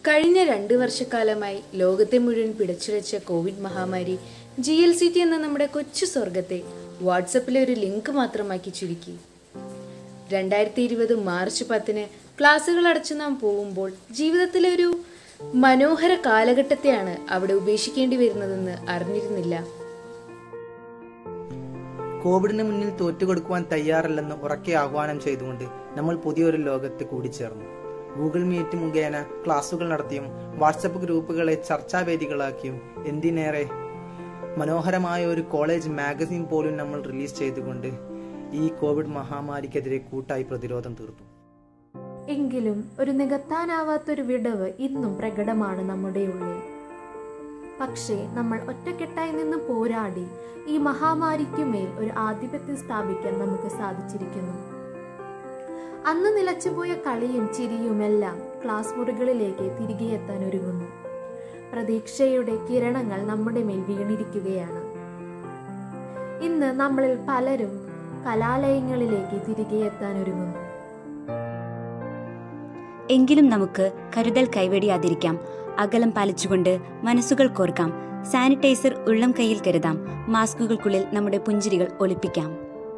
കഴിഞ്ഞ 2 വർഷക്കാലമായി ലോകത്തെ മുഴുവൻ പിടച്ചുലച്ച കോവിഡ് മഹാമാരി GLCT എന്ന നമ്മുടെ കൊച്ചു സ്വർഗത്തെ വാട്സപ്പിലെ ഒരു ലിങ്ക് മാത്രമാക്കി ചുരുക്കി. 2020 മാർച്ച് 10 ക്ലാസുകൾ അടച്ചു നാം പോകുമ്പോൾ ജീവിതത്തിലെ ഒരു മനോഹര കാലഘട്ടത്തെയാണ് അവിടെ ഉപേക്ഷിക്കേണ്ടി വരുന്നതെന്ന് അറിഞ്ഞിരുന്നില്ല. കോവിഡിന് മുന്നിൽ തോറ്റുകൊടുക്കുവാൻ തയ്യാറല്ലെന്ന് ഉറക്കെ ആഹ്വാനം ചെയ്തുകൊണ്ട് നമ്മൾ പുതിയൊരു ലോകത്ത് കൂടിച്ചേർന്നു. ഗൂഗിൾ മീറ്റ് മുഖേന ക്ലാസുകൾ നടത്തിയും വാട്സപ്പ് ഗ്രൂപ്പുകളെ ചർച്ചാവേദികളാക്കിയും എന്തിനേറെ മനോഹരമായ ഒരു കോളേജ് മാഗസിൻ പോലും നമ്മൾ റിലീസ് ചെയ്തുകൊണ്ട് ഈ കോവിഡ് മഹാമാരിക്കെതിരെ കൂട്ടായി പ്രതിരോധം തീർത്തു. എങ്കിലും ഒരു നികത്താനാവാത്തൊരു വിടവ് ഇന്നും പ്രകടമാണ് നമ്മുടെ ഉള്ളിൽ. പക്ഷേ നമ്മൾ ഒറ്റക്കെട്ടായി നിന്ന് പോരാടി ഈ മഹാമാരിക്കുമേൽ ഒരു ആധിപത്യം സ്ഥാപിക്കാൻ നമുക്ക് സാധിച്ചിരിക്കുന്നു. അന്ന് നിലച്ചുപോയ കളിയും ചിരിയുമെല്ലാം ക്ലാസ് മുറികളിലേക്ക് തിരികെ എത്താൻ ഒരുങ്ങുന്നു. പ്രതീക്ഷയുടെ കിരണങ്ങൾ നമ്മുടെ മേൽ വീണിരിക്കുകയാണ്. ഇന്ന് നമ്മളിൽ പലരും കലാലയങ്ങളിലേക്ക് തിരികെ എത്താൻ ഒരുങ്ങുന്നു. എങ്കിലും നമുക്ക് കരുതൽ കൈവെടിയാതിരിക്കാം. അകലം പാലിച്ചുകൊണ്ട് മനസ്സുകൾ കോർക്കാം. സാനിറ്റൈസർ ഉള്ളം കയ്യിൽ കരുതാം. മാസ്കുകൾക്കുള്ളിൽ നമ്മുടെ പുഞ്ചിരികൾ ഒളിപ്പിക്കാം.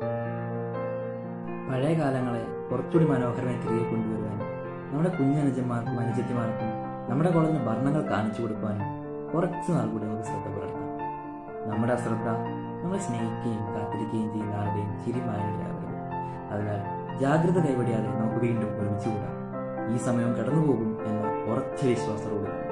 പഴയ കാലങ്ങളെ കുറച്ചുകൂടി മനോഹരമായി തിരികെ കൊണ്ടുവരുവാനും നമ്മുടെ കുഞ്ഞനുജന്മാർക്കും അനുജത്തിമാർക്കും നമ്മുടെ കോളേജിന് ഭരണങ്ങൾ കാണിച്ചു കൊടുക്കുവാനും കുറച്ച് നാൾ കൂടി നമുക്ക് ശ്രദ്ധ പുലർത്താം. നമ്മുടെ അശ്രദ്ധ നമ്മളെ സ്നേഹിക്കുകയും കാത്തിരിക്കുകയും ചെയ്യുന്ന ആരുടെയും ചിരിമായവരാകരുത്. അതിനാൽ ജാഗ്രത കൈവടിയാതെ നമുക്ക് വീണ്ടും ഒരുമിച്ച് കൂടാം. ഈ സമയം കടന്നുപോകും എന്ന ഉറച്ച വിശ്വാസത്തോടെ